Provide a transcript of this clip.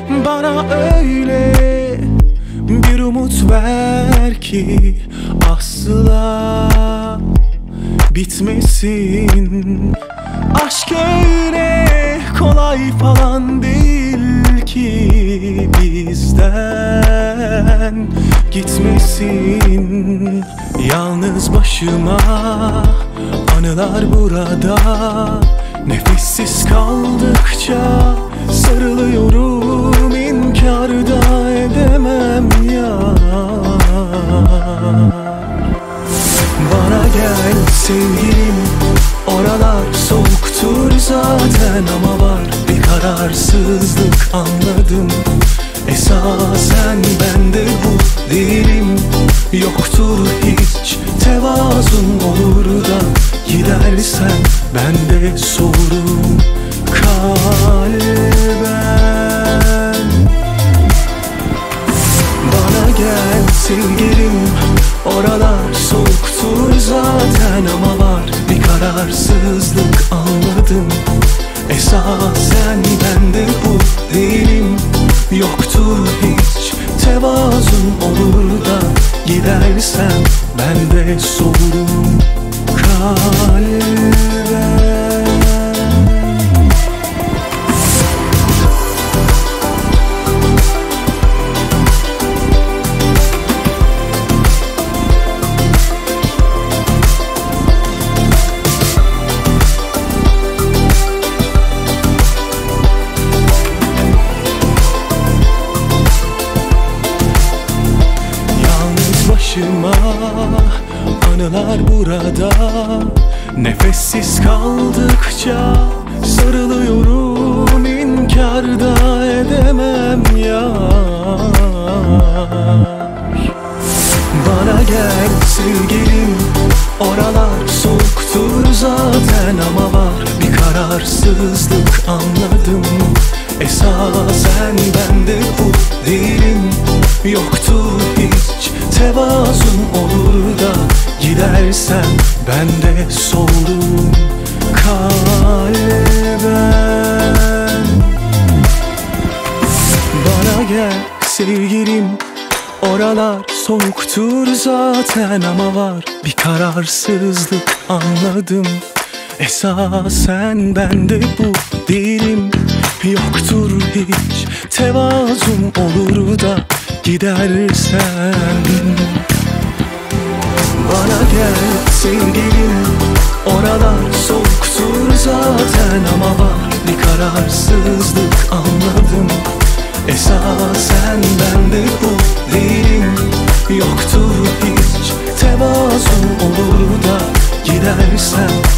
Bana öyle bir umut ver ki asla bitmesin. Aşk öyle kolay falan değil ki bizden gitmesin. Yalnız başıma anılar burada, nefessiz kaldıkça sarılıyorum, inkar da edemem ya. Bana gel sevgilim, oralar soğuktur zaten, ama var bir kararsızlık anladım. Esasen ben de bu değilim, yoktur hiç tevazun, olur da gidersen ben de sorum kalben. Bana gel sevgilim, oralar soğuktur zaten, ama var bir kararsızlık anladım. Esasen ben de bu değilim, yoktur hiç tevazun, olur da gidersen ben de sorum kalben. Başıma anılar burada, nefessiz kaldıkça sarılıyorum, inkar da edemem yar. Bana gel sevgilim, oralar soğuktur zaten, ama var bir kararsızlık anladım. Esasen ben de bu değilim, yoktur hiç tevazun, olur da gidersen ben de sorum kalben. Bana gel sevgilim, oralar soğuktur zaten, ama var bir kararsızlık anladım. Esasen ben de bu değilim, yoktur hiç tevazun, olur da gidersen. Bana gel sevgilim, oralar soğuktur zaten, ama var bir kararsızlık anladım. Esasen ben de bu değilim, yoktur hiç tevazun, olur da gidersen